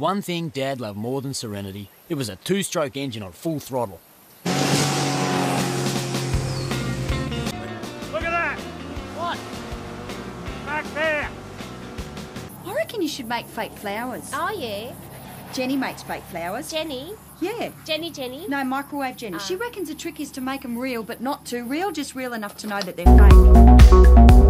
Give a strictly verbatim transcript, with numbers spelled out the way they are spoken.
one thing Dad loved more than serenity. It was a two-stroke engine on full throttle. Look at that! What? Back there! I reckon you should make fake flowers. Oh, yeah. Jenny makes fake flowers. Jenny? Yeah. Jenny, Jenny? No, microwave Jenny. Uh. She reckons the trick is to make them real, but not too real, just real enough to know that they're fake.